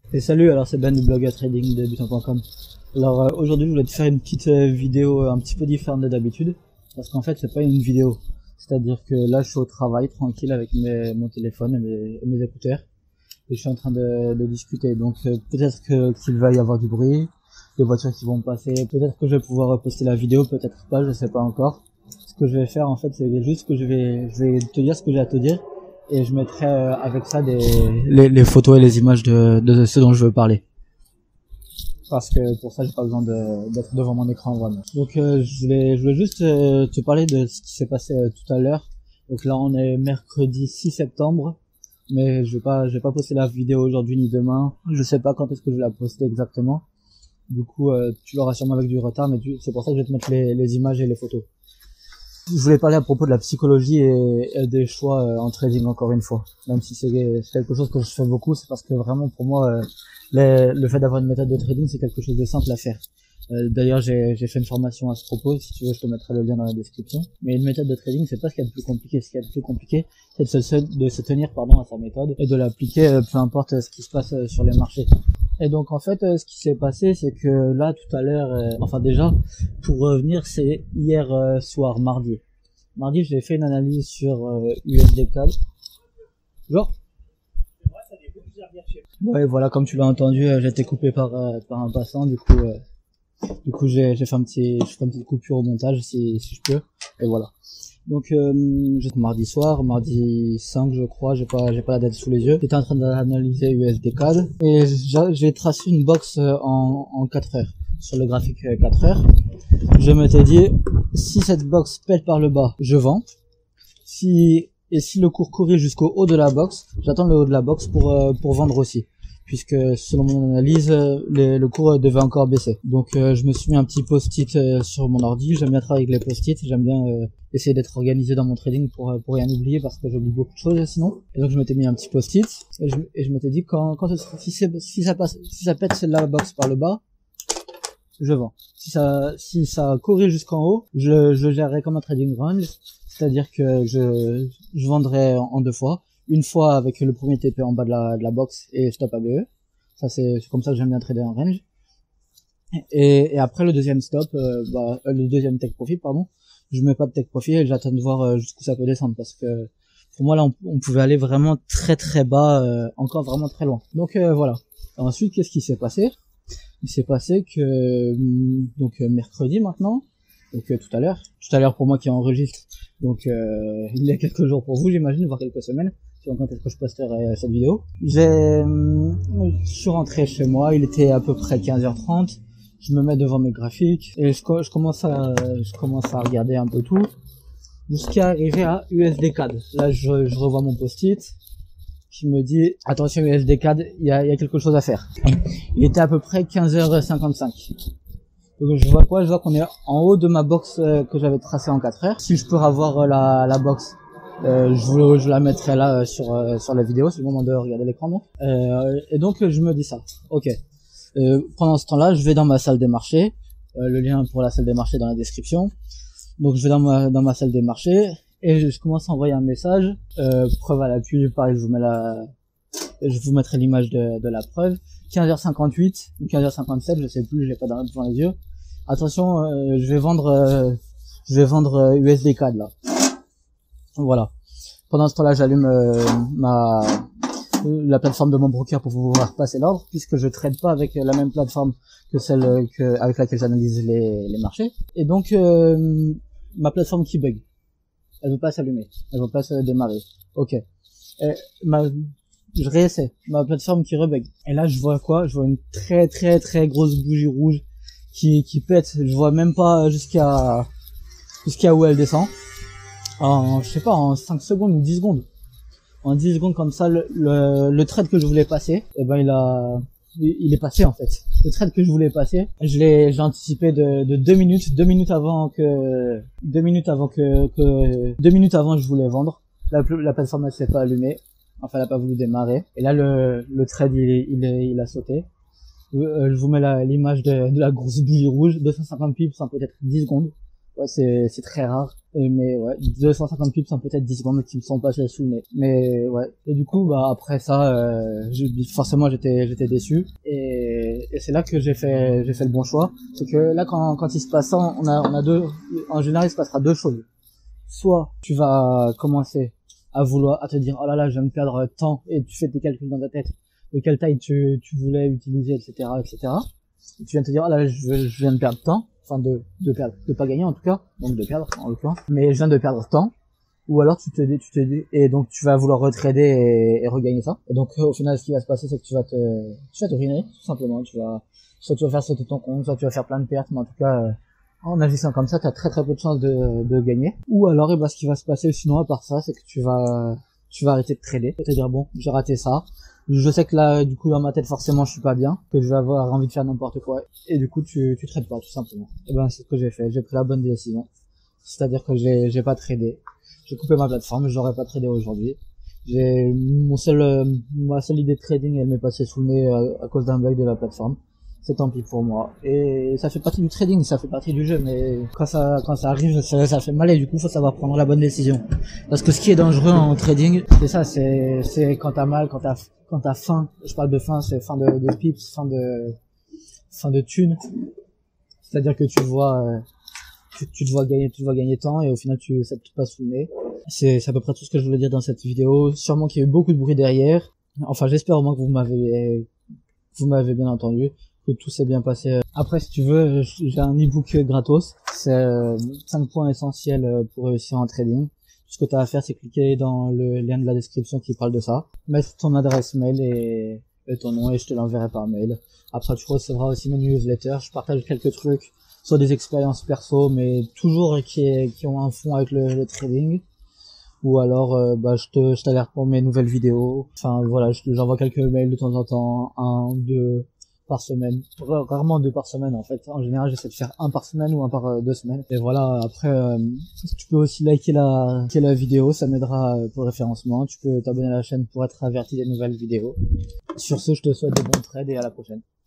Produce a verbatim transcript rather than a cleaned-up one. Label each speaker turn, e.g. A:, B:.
A: Et salut, alors c'est Ben du blog trading débutant point com. Alors euh, aujourd'hui je voulais te faire une petite euh, vidéo euh, un petit peu différente de d'habitude, parce qu'en fait c'est pas une vidéo, c'est-à-dire que là je suis au travail tranquille avec mes, mon téléphone et mes, et mes écouteurs, et je suis en train de, de discuter, donc euh, peut-être que qu'il va y avoir du bruit, des voitures qui vont passer, peut-être que je vais pouvoir poster la vidéo, peut-être pas, je sais pas encore. Ce que je vais faire en fait c'est juste que je vais, je vais te dire ce que j'ai à te dire, et je mettrai euh, avec ça des les, les photos et les images de, de ce dont je veux parler, parce que pour ça j'ai pas besoin de, d'être devant mon écran vraiment. Donc euh, je voulais je voulais juste euh, te parler de ce qui s'est passé euh, tout à l'heure. Donc là on est mercredi six septembre, mais je vais pas je vais pas poster la vidéo aujourd'hui ni demain, je sais pas quand est-ce que je vais la poster exactement, du coup euh, tu l'auras sûrement avec du retard, mais tu, c'est pour ça que je vais te mettre les, les images et les photos. Je voulais parler à propos de la psychologie et, et des choix euh, en trading encore une fois. Même si c'est quelque chose que je fais beaucoup, c'est parce que vraiment pour moi, euh, les, le fait d'avoir une méthode de trading, c'est quelque chose de simple à faire. Euh, D'ailleurs, j'ai fait une formation à ce propos. Si tu veux, je te mettrai le lien dans la description. Mais une méthode de trading, c'est pas ce qu'il y a de plus compliqué. Ce qu'il y a de plus compliqué, c'est de se, de se tenir pardon à sa méthode et de l'appliquer, euh, peu importe ce qui se passe euh, sur les marchés. Et donc en fait, euh, ce qui s'est passé, c'est que là tout à l'heure, euh, enfin déjà, pour revenir, c'est hier euh, soir, mardi. Mardi, j'ai fait une analyse sur euh, U S D C A D. Genre. Ouais, voilà, comme tu l'as entendu, euh, j'ai été coupé par euh, par un passant, du coup, euh, du coup j'ai j'ai fait un petit, je fais une petite coupure au montage si si je peux, et voilà. Donc euh, j'étais mardi soir, mardi cinq je crois, j'ai pas j'ai pas la date sous les yeux. J'étais en train d'analyser U S D C A D et j'ai tracé une box en en quatre heures sur le graphique quatre heures. Je m'étais dit, si cette box pète par le bas, je vends. Si et si le cours courait jusqu'au haut de la box, j'attends le haut de la box pour euh, pour vendre aussi, puisque selon mon analyse, les, le cours devait encore baisser. Donc euh, je me suis mis un petit post-it euh, sur mon ordi. J'aime bien travailler avec les post-it, j'aime bien euh, essayer d'être organisé dans mon trading pour pour rien oublier, parce que j'oublie beaucoup de choses sinon. Et donc je m'étais mis un petit post-it et je, et je m'étais dit quand quand si, si ça passe, si ça pète la box par le bas, je vends. Si ça si ça courait jusqu'en haut, je je gérerai comme un trading range, c'est-à-dire que je je vendrai en, en deux fois, une fois avec le premier T P en bas de la de la box et stop A B E. Ça c'est comme ça que j'aime bien trader en range. Et, et après le deuxième stop, euh, bah le deuxième take profit pardon, je mets pas de take profit et j'attends de voir euh, jusqu'où ça peut descendre, parce que pour moi là on, on pouvait aller vraiment très très bas, euh, encore vraiment très loin. Donc euh, voilà. Et ensuite qu'est-ce qui s'est passé? Il s'est passé que donc mercredi maintenant, donc euh, tout à l'heure, tout à l'heure pour moi qui enregistre, donc euh, il y a quelques jours pour vous j'imagine, voire quelques semaines, sur quand est-ce que je posterai cette vidéo. J'ai, je suis rentré chez moi, il était à peu près quinze heures trente, je me mets devant mes graphiques et je, je commence à, je commence à regarder un peu tout, jusqu'à arriver à U S D C A D. Là je, je revois mon post-it qui me dit attention U S D C A D, il y a, y a quelque chose à faire. Il était à peu près quinze heures cinquante-cinq. Donc je vois quoi? Je vois qu'on est en haut de ma box euh, que j'avais tracée en quatre heures. Si je peux avoir euh, la, la box, euh, je, je la mettrai là euh, sur euh, sur la vidéo, c'est le moment de regarder l'écran donc. Euh, et donc je me dis ça. Ok. Euh, pendant ce temps-là, je vais dans ma salle des marchés. Euh, le lien pour la salle des marchés est dans la description. Donc je vais dans ma dans ma salle des marchés et je, je commence à envoyer un message. Euh, preuve à l'appui, pareil, je vous mets la, je vous mettrai l'image de, de la preuve. quinze heures cinquante-huit ou quinze heures cinquante-sept, je sais plus, je l'ai pas devant les yeux. Attention, euh, je vais vendre, euh, je vais vendre euh, U S D C A D là. Voilà. Pendant ce temps-là, j'allume euh, ma la plateforme de mon broker pour pouvoir passer l'ordre, puisque je trade pas avec la même plateforme que celle que avec laquelle j'analyse les, les marchés. Et donc euh, ma plateforme qui bug, elle veut pas s'allumer, elle veut pas se démarrer. Ok. Et ma je réessaie, ma plateforme qui rebug. Et là, je vois quoi? Je vois une très très très grosse bougie rouge qui qui pète. Je vois même pas jusqu'à jusqu'à où elle descend. En, je sais pas, en cinq secondes ou dix secondes. En dix secondes comme ça, le, le, le trade que je voulais passer, eh ben il a, il est passé en fait. Le trade que je voulais passer, je l'ai, j'ai anticipé de, de deux minutes, deux minutes avant que, deux minutes avant que, que, deux minutes avant je voulais vendre. La, la plateforme elle s'est pas allumée. Enfin, elle a pas voulu démarrer. Et là, le, le trade, il, il, il, il a sauté. Euh, je vous mets l'image de, de la grosse bougie rouge, deux cent cinquante pips en peut-être dix secondes. Ouais, c'est, c'est très rare. Et mais ouais, deux cent cinquante pips en peut-être dix secondes qui me sont passés sous le nez. Mais ouais. Et du coup, bah, après ça, euh, je, forcément, j'étais, j'étais déçu. Et, et c'est là que j'ai fait, j'ai fait le bon choix. C'est que là, quand, quand il se passe ça, on a, on a deux, en général, il se passera deux choses. Soit tu vas commencer à vouloir, à te dire, oh là là, je viens de perdre tant, et tu fais tes calculs dans ta tête, de quelle taille tu, tu voulais utiliser, et cetera, et cetera. Et tu viens de te dire, oh là là, je, je viens de perdre tant. Enfin, de, de perdre, de pas gagner en tout cas, donc de perdre en l'occurrence, mais je viens de perdre tant, ou alors tu te dis, tu te dis, et donc tu vas vouloir retrader et, et regagner ça, et donc au final ce qui va se passer c'est que tu vas te, tu vas te ruiner, tout simplement, tu vas, soit tu vas faire sauter ton compte, soit tu vas faire plein de pertes, mais en tout cas, euh, en agissant comme ça, t'as très très peu de chances de, de gagner, ou alors, et ben, ce qui va se passer sinon à part ça, c'est que tu vas, tu vas arrêter de trader, tu vas te dire bon, j'ai raté ça, je sais que là, du coup, dans ma tête, forcément, je suis pas bien, que je vais avoir envie de faire n'importe quoi. Et du coup, tu, tu trades pas, tout simplement. Et ben, c'est ce que j'ai fait. J'ai pris la bonne décision. C'est-à-dire que j'ai, j'ai pas tradé. J'ai coupé ma plateforme, j'aurais pas tradé aujourd'hui. J'ai, mon seul, euh, ma seule idée de trading, elle m'est passée sous le nez à, à cause d'un bug de la plateforme. C'est tant pis pour moi. Et ça fait partie du trading, ça fait partie du jeu, mais quand ça, quand ça arrive, ça, ça fait mal et du coup, faut savoir prendre la bonne décision. Parce que ce qui est dangereux en trading, c'est ça, c'est, c'est quand t'as mal, quand t'as, quand t'as faim. Je parle de faim, c'est fin de, de pips, fin de, fin de thunes. C'est-à-dire que tu vois, euh, tu, tu te vois gagner, tu te vois gagner tant et au final, tu, ça te passe sous le nez. C'est, c'est à peu près tout ce que je voulais dire dans cette vidéo. Sûrement qu'il y a eu beaucoup de bruit derrière. Enfin, j'espère au moins que vous m'avez, vous m'avez bien entendu. Que tout s'est bien passé. Après, si tu veux, j'ai un e-book gratos. C'est euh, cinq points essentiels pour réussir en trading. Tout ce que tu as à faire, c'est cliquer dans le lien de la description qui parle de ça. Mettre ton adresse mail et, et ton nom et je te l'enverrai par mail. Après, tu recevras aussi mes newsletters. Je partage quelques trucs, soit des expériences perso, mais toujours qui, qui ont un fond avec le, le trading. Ou alors, euh, bah, je te, je t'alerte pour mes nouvelles vidéos. Enfin, voilà, j'envoie quelques mails de temps en temps, un, deux, par semaine, rarement deux par semaine en fait. En général, j'essaie de faire un par semaine ou un par euh, deux semaines. Et voilà, après, euh, tu peux aussi liker la, liker la vidéo, ça m'aidera pour le référencement. Tu peux t'abonner à la chaîne pour être averti des nouvelles vidéos. Sur ce, je te souhaite de bons trades et à la prochaine.